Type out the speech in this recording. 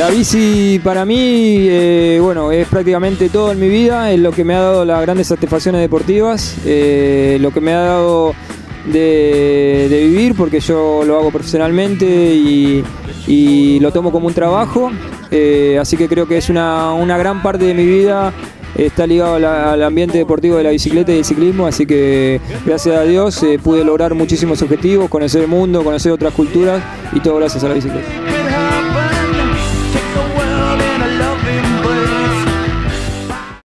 La bici para mí, bueno, es prácticamente todo en mi vida, es lo que me ha dado las grandes satisfacciones deportivas, lo que me ha dado de vivir, porque yo lo hago profesionalmente y lo tomo como un trabajo, así que creo que es una gran parte de mi vida está ligado al ambiente deportivo de la bicicleta y del ciclismo, así que gracias a Dios pude lograr muchísimos objetivos, conocer el mundo, conocer otras culturas y todo gracias a la bicicleta.